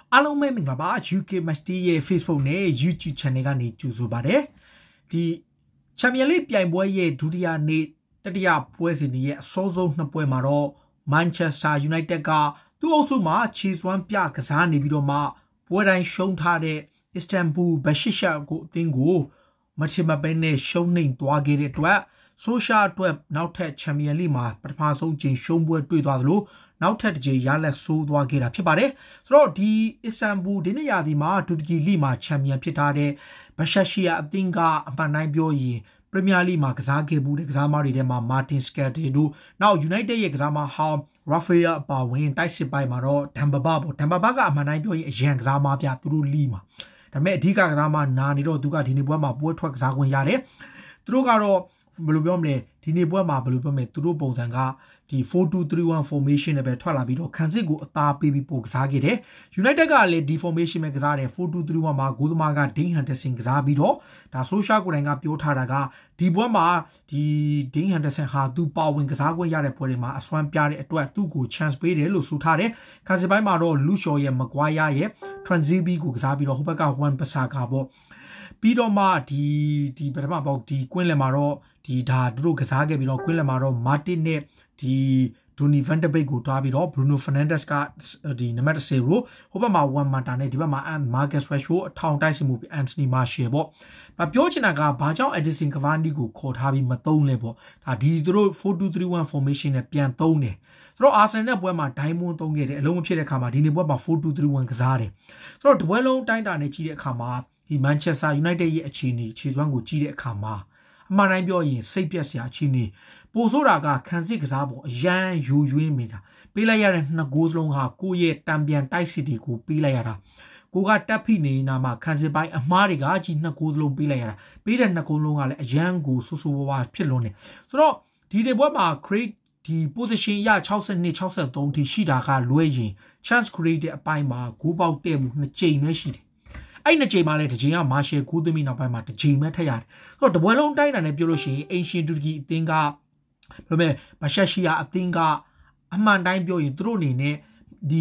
အားလုံးပဲမင်္ဂလာပါ UK Match ရဲ့ Facebook နဲ့ YouTube Channel ကနေကြိုဆိုပါတယ်ဒီချန်ပီယံလိပြိုင်ပွဲရဲ့ဒုတိယနေ့တတိယပွဲစဉ်ရဲ့အစောဆုံးနှစ်ပွဲမှာတော့ Manchester United ကသူ့အုပ်စုမှာခြေစွမ်းပြကစားနေပြီးတော့မှပွဲတိုင်းရှုံးထားတဲ့ Istanbul Basaksehir ကိုအသင်းကိုမချမပဲနဲ့ရှုံးနှိမ်သွားခဲ့တဲ့အတွက်ဆိုရှာအတွက်နောက်ထပ်ချန်ပီယံလိမှာပထမဆုံးချိန်ရှုံးပွဲတွေ့သွားသလိုနောက်ထပ်တစ်ချိန်ရလက်ဆိုးသွားခဲ့တာဖြစ်ပါတယ်ဆိုတော့ဒီ Istanbul ဒီနေ့ရာသီမှာတူရကီလိမှာချန်ပီယံဖြစ်ထားတဲ့ Basaksehir အသင်းကအမှန်တိုင်းပြောရင် Premier League မှာကစားခဲ့မှုတဲ့ကစားသမားတွေထဲမှာ Martin Skrtel တို့နောက် United ရဲ့ကစားသမားဟောင်း Rafael အပါဝင်တိုက်စစ်ပိုင်းမှာတော့ Dembaba ပေါ့ Dembaba ကအမှန်တိုင်းပြောရင်အရန်ကစားသမားပြသူတို့လိမှာဒါပေမဲ့အဓိကကစားသမားနာနေတော့သူကဒီနေ့ပွဲမှာပွဲထွက်ကစားခွင့်ရတယ်သူတို့ကတော့ဘယ်လိုပြောမလဲဒီနေ့ပွဲမှာဘယ်လိုပြောမလဲသူတို့ပုံစံကဒီ 4-2-3-1 formation နဲ့ပဲထွက်လာပြီးတော့ခံစစ်ကိုအသာပေးပြီးပို့ကစားခဲ့တယ် United ကလည်းဒီ formation ပဲကစားတယ် 4-2-3-1 မှာဂိုးသမားက Dean Henderson ကစားပြီးတော့ဒါဆိုရှာကိုယ်တိုင်ကပြောထားတာကဒီပွဲမှာဒီ Dean Henderson ဟာသူပါဝင်ကစားခွင့်ရတဲ့ပွဲတွေမှာအစွမ်းပြတဲ့အတွက်သူ့ကို chance ပေးတယ်လို့ဆိုထားတယ်ခံစစ်ပိုင်းမှာတော့ Luke Shaw ရဲ့ Maguire ရဲ့ Transebe ကိုကစားပြီးတော့ဟိုဘက်က Wan Bissaka ပေါ့ပြီးတော့မှဒီပထမပေါက်ဒီကွင်းလယ်မှာတော့ဒီဒါသူတို့ကစားခဲ့ပြီးတော့ကွင်းလယ်မှာတော့ Martin နဲ့ဒီဒိုနီဗန်ဒဘိတ်ကိုတွားပြီးတော့ Bruno Fernandes ကဒီနံပါတ်10ကိုဟိုဘက်မှာ1 Mata နဲ့ဒီဘက်မှာ Marcus Rashford အထောင်တိုက်စစ်မှု Anthony Martial ပေါ့။ပြောချင်တာကဘာကြောင့် Edison Cavani ကိုခေါ်ထားပြီးမသုံးလဲပေါ့။ဒါဒီသူတို့ 4-2-3-1 formation နဲ့ပြန်သုံးတယ်။ဆိုတော့ Arsenal နဲ့ပွဲမှာ Diamond သုံးခဲ့တယ်အလုံးမဖြစ်တဲ့အခါမှာဒီနေ့ပွဲမှာ 4-2-3-1 ကစားတယ်။ဆိုတော့တပွဲလုံးတိုင်းတာနဲ့ကြီးတဲ့အခါမှာဒီ Manchester United ရဲ့အခြေအနေခြေစွမ်းကိုကြီးတဲ့အခါမှာအမှန်တိုင်းပြောရင်စိတ်ပြက်စရာအခြေအနေပိုဆိုတာကခံစစ်ကစားပုံအရန်ယူရွေးမိတာပေးလိုက်ရတဲ့နှစ်ဂိုးစလုံးဟာကိုယ့်ရဲ့တံပြန်တိုက်စစ်တွေကိုပေးလိုက်ရတာကိုကတက်ဖိနေနာမှာခံစစ်ပိုင်းအမားတွေကကြီးနှစ်ဂိုးစလုံးပေးလိုက်ရတာပေးတဲ့နှစ်ဂိုးလုံးကလည်းအရန်ကိုဆူဆူဝါးဖြစ်လွန်းနေဆိုတော့ဒီနေ့ပွဲမှာ create ဒီ position ရ62 63ထိရှိတာကလွဲရင် chance create တဲ့အပိုင်းမှာဂိုးပေါက်တဲ့မှုနှစ်ကြိမ်ပဲရှိတယ်အဲ့နှစ်ချိန်မှလည်းတစ်ချိန်ကမာရှယ်ကူးသမီးနောက်ပိုင်းမှာတစ်ချိန်ပဲထက်ရတယ်ဆိုတော့တပွဲလုံးတိုင်းတာနဲ့ပြောလို့ရှိရင်အင်ရှင်တူရကီအသင်းကဘယ်မဲ့Basaksehirအသင်းကအမှန်တိုင်းပြောရင်သူတို့အနေနဲ့ဒီ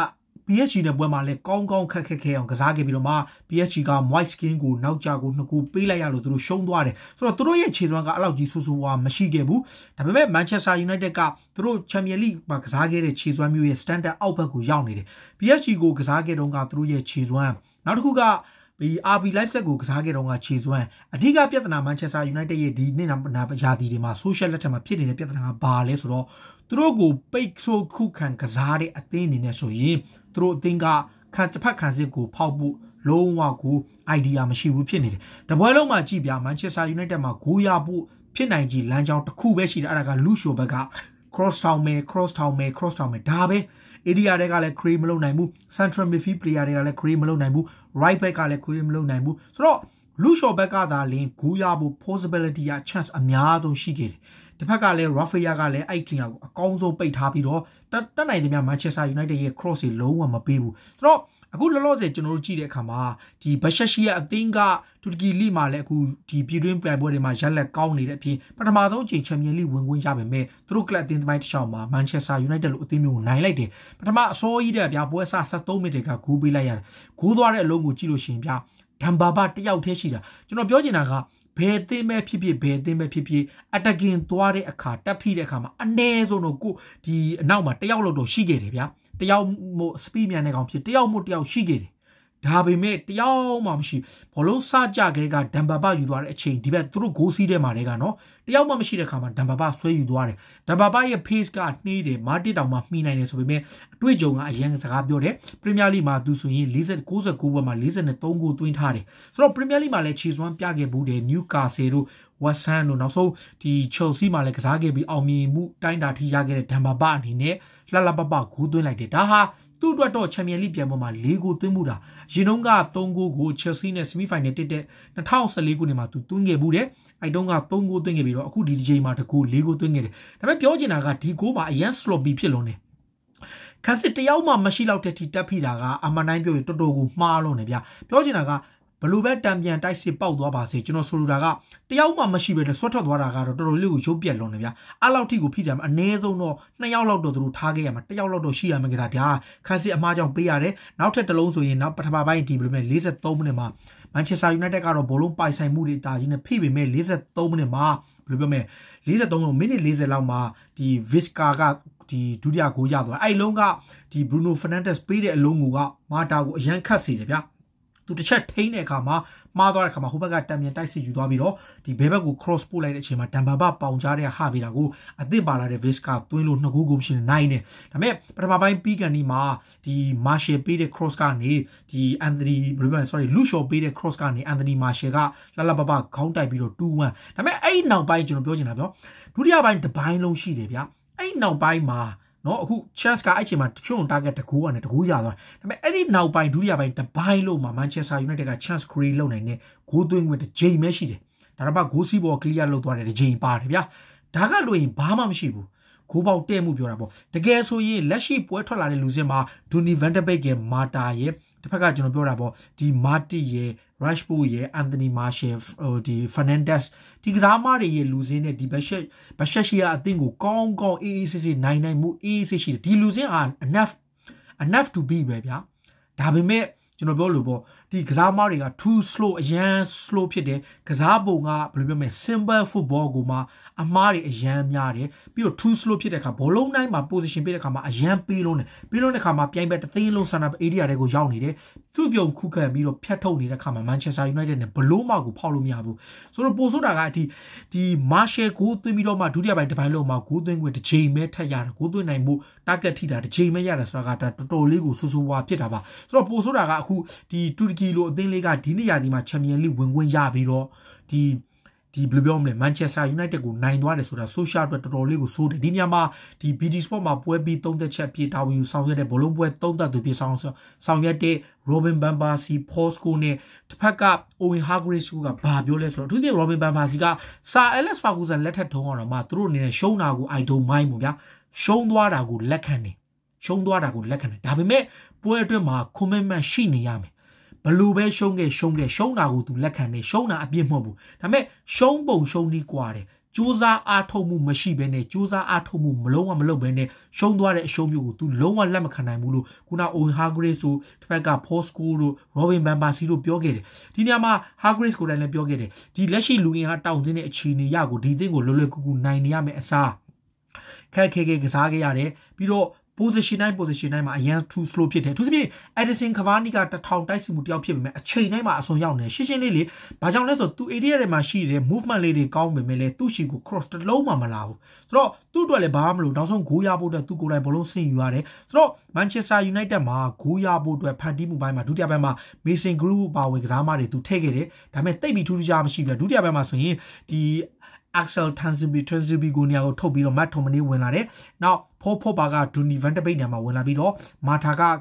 PSG နဲ့ပွဲမှာလည်းကောင်းကောင်းခက်အောင်ကစားခဲ့ပြီးတော့မှ PSG က White Skin ကိုနောက်ကျကိုနှစ်ခုပေးလိုက်ရလို့သူတို့ရှုံးသွားတယ်ဆိုတော့သူတို့ရဲ့ခြေစွမ်းကအဲ့လောက်ကြီးဆူဆူဝါမရှိခဲ့ဘူးဒါပေမဲ့ Manchester United ကသူတို့ Champions League မှာကစားခဲ့တဲ့ခြေစွမ်းမျိုးရဲ့ standard အောက်ဘက်ကိုရောက်နေတယ် PSG ကိုကစားခဲ့တော့ကသူတို့ရဲ့ခြေစွမ်းနောက်တစ်ခုကဒီ RB Leipzig ကိုကစားခဲ့တော့ကခြေစွမ်းအဓိကပြဿနာ Manchester United ရဲ့ဒီနေ့နာရာသီတွေမှာ social လက်ထက်မှာဖြစ်နေတဲ့ပြဿနာကဘာလဲဆိုတော့သူတို့ကိုပိတ်ဆို့ခုခံကစားတဲ့အသင်းအနေနဲ့ဆိုရင်သူတို့အသင်းကတစ်ဖက်ခံစစ်ကိုဖောက်ဖို့လုံးဝကို idea မရှိဘူးဖြစ်နေတယ်တပွဲလုံးမှာကြည့်ပြ Manchester United မှာဂိုးရဖို့ဖြစ်နိုင်ကြီးလမ်းကြောင်းတစ်ခုပဲရှိတယ်အဲ့ဒါက Luke Shaw ဘက်က cross town မယ်ဒါပဲarea တွေကလည်း create မလုပ်နိုင်ဘူး central midfield player တွေကလည်း create မလုပ်နိုင်ဘူး right back ကလည်း create မလုပ်နိုင်ဘူးဆိုတော့ Luke Shaw ဘက်ကသာလင်းဂိုးရဖို့ possibility ရ chance အများဆုံးရှိခဲ့တယ်တစ်ဖက်ကလည်း Rafael ကလည်းအဲ့ clear ကိုအကောင်းဆုံးပိတ်ထားပြီးတော့တက်နိုင်တယ်များ Manchester United ရဲ့ cross တွေလုံးဝမပေးဘူးဆိုတော့အခုလောလောဆယ်ကျွန်တော်တို့ကြည့်တဲ့အခါမှာဒီ Basaksehir အသင်းကတူရကီလိမှာလည်းအခုဒီပြည်တွင်းပြိုင်ပွဲတွေမှာရက်လက်ကောင်းနေတဲ့အပြင်ပထမဆုံးအချိန်ချန်ပီယံလိဝင်ခွင့်ရပါမယ်သူတို့ကလပ်အသင်းတိုင်းတစ်ချောင်းမှာ Manchester United လို့အသင်းမျိုးကိုနိုင်လိုက်တယ်ပထမအစောကြီးတဲ့ဗျာပွဲစ73မိနစ်ကဂိုးပေးလိုက်ရတယ်ဂိုးသွားတဲ့အလုံးကိုကြည့်လို့ရှိရင်ဗျာDembabaတယောက်တည်းရှိတာကျွန်တော်ပြောချင်တာကဘယ်အသင်းပဲဖြစ်ဖြစ်attacking သွားတဲ့အခါတက်ဖိတဲ့အခါမှာအနည်းဆုံးတော့ကိုဒီအနောက်မှာတယောက်လောက်တော့ရှိခဲ့တယ်ဗျာတယောက်မို့ speed မြန်တဲ့ကောင်ဖြစ်တယောက်မို့တယောက်ရှိခဲ့တယ်ဒါပေမဲ့တယောက်မှမရှိဘောလုံးစကြကလေးကDembabaယူသွားတဲ့အချိန်ဒီဘက်သူတို့ဂိုးစီးတဲ့မှာတွေကနော်တယောက်မှမရှိတဲ့ခါမှာDembabaဆွဲယူသွားတယ်Dembabaရဲ့ pace ကနှီးတယ်မာတစ်တောင်မှမှီနိုင်တယ်ဆိုပေမဲ့အတွေ့အကြုံကအရင်စကားပြောတယ် Premier League မှာသူဆိုရင်69ပွဲမှာ43ဂိုးသွင်းထားတယ်ဆိုတော့ Premier League မှာလည်းခြေစွမ်းပြခဲ့ဘူးတယ် Newcastle တို့West Ham တို့နောက်ဆုံးဒီ Chelsea မှာလည်းကစားခဲ့ပြီးအောင်မြင်မှုတိုင်းတာထိရခဲ့တဲ့Dembabaအနေနဲ့လှလှပပဂိုးသွင်းလိုက်တယ်ဒါဟာသူ့အတွက်တော့ Champions League ပြိုင်ပွဲမှာ4ဂိုးသွင်းမှုတာရင်တုန်းက3ဂိုးကို Chelsea နဲ့ semi final တက်တဲ့2014ခုနှစ်မှာသူသွင်းခဲ့ဘူးတယ်အဲ့တုန်းက3ဂိုးသွင်းခဲ့ပြီးတော့အခုဒီတစ်ချိန်မှာတကူ4ဂိုးသွင်းခဲ့တယ်ဒါပေမဲ့ပြောချင်တာကဒီဂိုးမှာအရန် sloppy ဖြစ်လွန်းတယ်ခန်းစစ်တယောက်မှမရှိတော့တဲ့ထိတက်ဖိတာကအမှန်တိုင်းပြောရင်တော်တော်ကိုမှားလွန်းတယ်ဗျပြောချင်တာက Below Dambian Dicey Powder Basi, General Suraga, the Alma Machibe, the sort of Waraga, the Lu Jopia Lonavia, allow Tigo Pitam, a Nezo no, Nayalo do Tagama, Tayalo do Shia Magatia, Kasi Amaja Beare, now take the loans in now, but about Tibble, Lisa Tominema, Manchester United are a Bolon by Sai Moody, in a PB may Lisa Tominema, Blubame, Lisa Domo, mini Lisa Lama, the Viscaga. The Dudia Goyado, I longa, the Bruno Fernandez paid a longa, Marta Yankasi, to the chat Tane Kama, Mother Kama Hubaga Damian Dicey Udabiro, the Bebago cross pull at Chima Tambaba, Paunjaria Havirago, at the Bala de Visca, Twin Nagugo Shin 9. The map, but my Piganima, the Marshe paid cross carne, the Anthony, Lucio paid cross carne, Anthony Mashega, Lalababa, Counter Biro 2-1. The map ain't now by John Bojinabo, Dudia by the Bino Shidevia. Ain't now by ma, no, who chance got Ichima to show target the Ku and the Guyada. I did now by Duya by the Bilo, my Manchester United got chance create loan and go doing with the J Meshi. Taraba Gosibo clear load one at the J party, ya. Daga doing Bama Shibu. Kuba Temu Burabo. The gas so ye, Leshi Puerto La Luzema, Tuni Vanderbeek, Marta ye, the Pagano Burabo, the Marti ye, Rashbu ye, Anthony Marshe, the Fernandez, the Gramari ye losing it, the Bashashia, I think, gong, ECC 99 mu ECC, the losing enough to be, baby. Tabime, Junobolubo, the Gramari are too slow, a slow pide, Kazabonga, Blubme, Simba football goma, Amari a jam yard, be too slow pide, Bologna, my position pide, a jam pilone, pilone come up, young better thing, low son of area, they go young, to be on cooker and Miro Piatoni, the come Manchester United and Paloma go Paulo Miabu. So the Bosodagati, the Marshe go to Midoma, Dudia by the Paloma, go doing with the J Metayar, go doing Naimu, Tagatita, the J Mayara Sagata, Toto Ligo, Susua Pitaba. So Bosodaga, who the 2 kilo, then Lega, Dinia, the Machamian Lee, when Yabiro, the Blubomle, Manchester United go 9-1 so the social but Roligo so the Dinyama, the BD Sport ma Puebi, Tom the Chapi, Tawi, Sound the Bolombo, Tonda to be sound Yate, Robin Bambasi, Postcone, to pack up Owen Hargreaves who got Babioles, or to the Robin Bambasiga, Sa Ellis Fagus and let her to honor ma thrown in a show now, I don't mind Muga, show Dwada good lekane, show Dwada good lekane, Dabime, Puerto ma, come machine yame. Balube shona go to Lakane, shona a bimobu. Tame, shombo shoni quare. Juza atomu machibene, Juza atomu mloa mlobene, shondware show you to lower lamakana mulu, kuna own Hargreaves to Pega post school, Robin Bambasiro Biogede. Dinama Hargreaves could and Biogede. Di Leshi looking at towns in a chini yago, di dingo loloku 9 yame sa. Kakege Gazagare, Biro. Position 9 ma yan too slow pit to be Edison Cavani got the town dice with your pim a chain name as on young shishin lily but young less of 2 idiot machine movement lady gone with mele to she go cross the low mamma lao so 2 dollar bamlo doesn't go yabo the 2 go like below see you are so Manchester United ma go yabo to a pandimu by my duty bama missing group by examare to take it that may take me to the jam she do the bama so the Axel Tanzibi Gunia Tobiro Matomani winare. Now Popo Baga to Nivantabinama Winabito, Mataga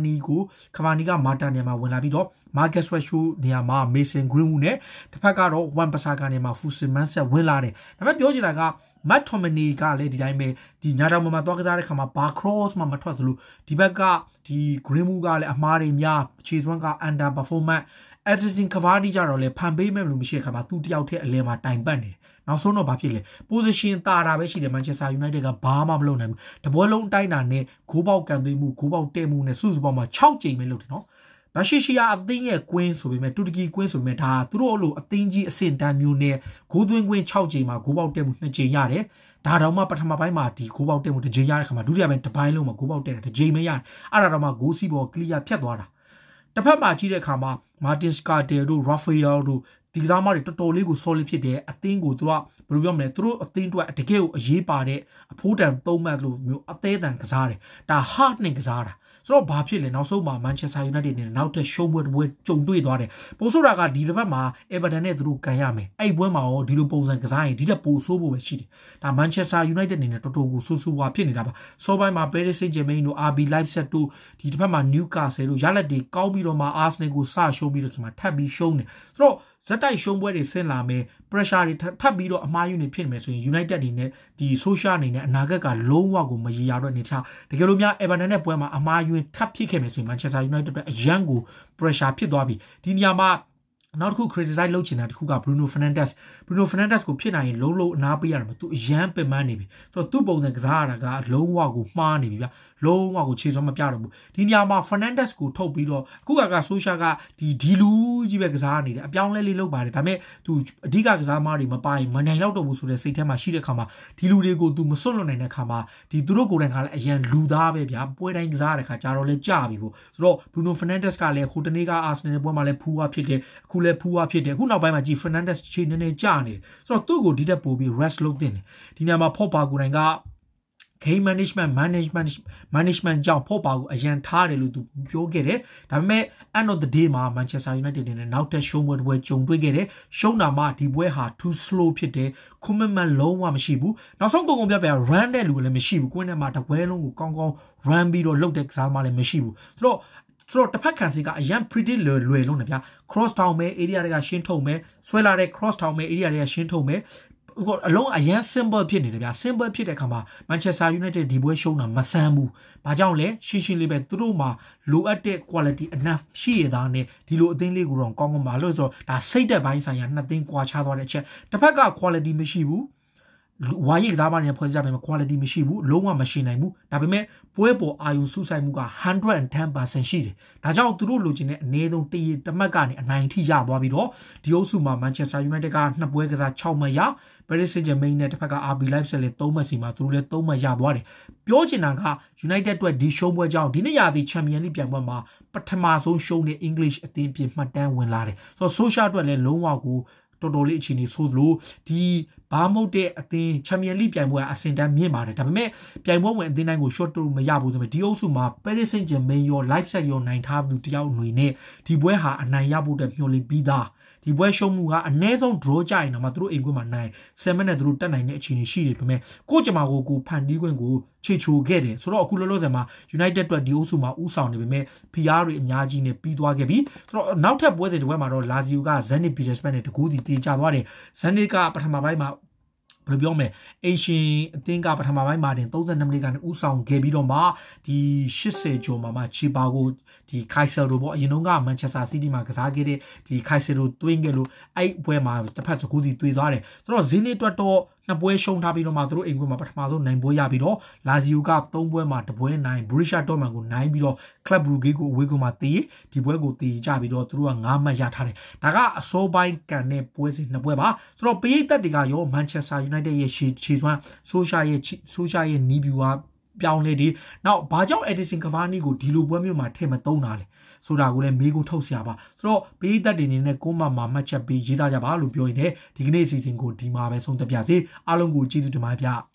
Cavaniga Matanema Winabito, Marcus Weshu Niama Mason Grune, Tapagaro, one Pasaga Nema Fusi Mansa Willare. Now Biojinaga, Matomani Lady Dime, the Nadamama Dogazare Kama Barcross Mama Twazlu, Tibaga, the Grimuga Amari Mia, Chiswanga and Bafoma, Edison Cavani Jarole, Pambe Memlumisha Kama, 2 out here, Lema time bandit. Now so no papile. Position Tarabeshi the Manchester United got Bama blown. The Bolon Dina, Kuba can they move Kuba Temu, Susbama, Chow J Melotino. Bashishia of the Queen, so we met 2 Queens of Meta, through a thingy, a Saint Damune, Goodwin Gwen Chow Jima, Kuba Temu, Jayare, Tarama Patama by Marty, Kuba Temu, the Jayar, Kamaduria, and Tapiloma, Kuba Temu, the Jaymayan, Arama, Gosibo, Clear Piedwara. The Pama Chile Kama, Martin Scott, Raphael, the Zamari totally go solid pide, a thing go through, Brubium through a thing to a take a ye party, a put and Tomaglu, a day than Kazare, the hardening Kazara. So Babil and also Manchester United in an outer showward with John Duidore. Posuraga Dilama, Eberane through Kayame, a Wema or Dilupos and Kazai, did a poso with shit. The Manchester United in a total Susu Wapinaba. So by my Paris Saint Germain, RB Leipzig to Ditama Newcastle, Yaladi, Kaubiroma, Arsenal, Sa, show me the tabby shown. So Zata shown where they send Lame, pressure Tabido, my unit pinmess United in it, the social in Nagaga, low wago, Majaro Nita, the Galumia, Ebanana Poema, Amayu, tap Pikemes in Manchester United, a Yango, pressure Pidobi, Dinyama. နောက်တစ်ခု criticize လုပ်ချင်တာတစ်ခုက Bruno Fernandes ကိုဖြစ်နိုင်ရင်လုံးအနားပေးရတယ်မှာသူအရန်ပင်ပန်းနေပြီဆိုတော့သူ့ပုံစံကစားရတာကလုံးဝကိုမှားနေပြီဗျလုံးဝကိုခြေစွမ်းမပြတော့ဘူးဒီနေရာမှာ Fernandes ကိုထုတ်ပြီးတော့အခုကဆိုရှာကဒီလူကြီးပဲကစားနေတယ်အပြောင်းလဲလေးလုပ်ပါတယ်ဒါပေမဲ့သူအဓိကကစားမတွေမပိုင်မနိုင်တော့ဘူးဆိုတဲ့စိတ်ထဲမှာရှိတဲ့ခါမှာဒီလူတွေကိုသူမစွန့်လွတ်နိုင်တဲ့ခါမှာဒီသူတို့ကိုယ်တိုင်ကလည်းအရန်လူသားပဲဗျပွဲတိုင်းကစားရတဲ့ခါကြာတော့လဲကြာပြီပေါ့ဆိုတော့ Bruno Fernandes ကလည်းခုတနေ့က Arsenal ပွဲမှာလည်းဖူးဝါဖြစ်တယ်အခုလည်းဖူးဝါဖြစ်တယ်အခုနောက်ပိုင်းမှာကြည့် Fernandes ခြေနည်းနည်းကြာနေဆိုတော့သူ့ကိုဒီတက်ပို့ပြီး rest လုပ်တင်တယ်ဒီနေရာမှာဖော့ပါကိုယ်တိုင်ကgame management ကြောင့်ဖော့ပါကိုအရန်ထားတယ်လို့သူပြောခဲ့တယ်ဒါပေမဲ့ end of the day မှာ Manchester United နဲ့နောက်ထပ်ရှုံးပွဲကြုံတွေ့ခဲ့တယ်ရှုံးတာမှဒီပွဲဟာ too slow ဖြစ်တယ် commitment လုံးဝမရှိဘူးနောက်ဆုံးကုန်ပြပြ run တဲ့လူလည်းမရှိဘူးကိုယ်နဲ့မှာတပွဲလုံးကိုကောင်း run ပြီးတော့လုပ်တဲ့ကစားမှလည်းမရှိဘူးဆိုတော့တစ်ဖက်ခံစီကအရန် predict လွယ်လုံးတယ်ဗျာ cross town မဲ့ area တွေကရှင်းထုတ်မယ်ဆွဲလာတဲ့ cross town မဲ့ area တွေကရှင်းထုတ်မယ်အလုံးအရန် simple ဖြစ်နေတယ်ဗျာ simple ဖြစ်တဲ့အခါမှာ Manchester United ဒီပွဲရှုံးတာမဆန်းဘူး။ဘာကြောင့်လဲရှင်းလေးပဲသူတို့မှာလိုအပ်တဲ့ quality enough ရှိရတာနဲ့ဒီလိုအသင်းလေးကိုတော့ကောင်းပါလို့ဆိုတော့ဒါစိတ်သက်ပိုင်းဆိုင်ရာနှစ်သင်းကွာခြားသွားတဲ့အချက်တစ်ဖက်က quality မရှိဘူးဝါရီကစားမနေတဲ့ဖွဲ့စည်းကြမယ် quality မရှိဘူးလုံးဝမရှိနိုင်ဘူးဒါပေမဲ့ပွဲပေါ်အာရုံစူးစိုက်မှုက 110% ရှိတယ်ဒါကြောင့်သူတို့လိုချင်တဲ့အနည်းဆုံးတရတမတ်ကနေအနိုင်ထိရသွားပြီးတော့ဒီအုပ်စုမှာ Manchester United က2ပွဲကစား6မှတ်ရ Paris Saint-Germain နဲ့တစ်ဖက်က RB Leipzig လည်း3မှတ်စီမှာသူတို့လည်း3မှတ်ရသွားတယ်ပြောချင်တာက United အတွက်ဒီရှုံးပွဲကြောင့်ဒီနေ့ရာသီ Champions League ပြိုင်ပွဲမှာပထမဆုံးရှုံးတဲ့ English အသင်းပြင်မှတ်တမ်းဝင်လာတယ်ဆိုတော့ social အတွက်လည်းလုံးဝကိုတော်တော်လေးအခြေအနေဆိုလို့ဒီဘာမဟုတ်တဲ့အသင်းချန်ပီယံလိပြိုင်ပွဲအဆင့်တန်းမြင့်ပါတယ်ဒါပေမဲ့ပြိုင်ပွဲဝင်အသင်းတိုင်းကို short တူမရဘူးဆိုပေမဲ့ဒီအုပ်စုမှာ Paris Saint-Germain ရော Leipzig ရောနိုင်ထားသူတယောက်ຫນွေနဲ့ဒီပွဲဟာအနိုင်ရဖို့အတွက်မျှော်လင့်ပြီးသားဒီပွဲရှုံးမှုကအနည်းဆုံး draw ကြရင်တော့မှသူတို့အိမ်ကွင်းမှာနိုင်7မိနစ်သူတို့တက်နိုင်တဲ့အခြေအနေရှိတယ်ပေမဲ့ကိုကြမှာကိုဖန်တီးခွင့်ကိုခြေချိုခဲ့တယ်ဆိုတော့အခုလောလောဆယ်မှာ United အတွက်ဒီအုပ်စုမှာဥဆောင်နေပေမဲ့ PR တွေအများကြီးနဲ့ပြီးသွားခဲ့ပြီဆိုတော့နောက်ထပ်ပွဲစဉ်တစ်ပွဲမှာတော့ Lazio က Zenit Petersburg နဲ့တကူးစီတေးကြသွားတယ် Zenit ကပထမပိုင်းမှာဘယ်လိုပြောမလဲအရှင်အသင်းကပထမပိုင်းမှာတင်32မိနစ်ကနေဥဆောင်ခဲ့ပြီးတော့မှဒီ80ကျော်မှာချီပါကိုဒီခိုင်ဆယ်တို့ပေါ့အရင်တုန်းက Manchester City မှာကစားခဲ့တဲ့ဒီခိုင်ဆယ်တို့တွင်းခဲ့လို့အဲ့ပွဲမှာတစ်ဖက်စကူးစီတွေ့သွားတယ်ဆိုတော့ Zenit အတွက်တော့နှစ်ပွဲရှုံးထားပြီးတော့မှသူတို့အိမ်ကွင်းမှာပထမဆုံးနိုင်ပွဲရပြီးတော့ Lazio က3ပွဲမှာတစ်ပွဲနိုင် Borussia Dortmund ကိုနိုင်ပြီးတော့ Club Brugge ကိုအဝေးကွင်းမှာတည်ဒီပွဲကိုတည်ကြပြီးတော့သူတို့က9မှတ်ရထားတယ်ဒါကအစောပိုင်းကန်တဲ့ပွဲစဉ်နှစ်ပွဲပါဆိုတော့ပရိသတ်တွေကရော Manchester United ရဲ့ခြေစွမ်း social ရဲ့နီးဗျူဟာပြောင်းလဲဒီနောက်ဘာကြောင့် Edison Cavani ကိုဒီလိုပွဲမျိုးမှာထည့်မသုံးတာလဲဆိုတာကိုလည်းမေးခွန်းထုတ်ဆရာပါဆိုတော့ပရိသတ်တွေအနေနဲ့ကိုမမှာမှတ်ချက်ပေးရေးသားကြပါလို့ပြောရင်ဒီကနေ့အစီအစဉ်ကိုဒီမှာပဲဆုံးသက်ပြစေအားလုံးကိုကျေးဇူးတင်ပါတယ်ဗျ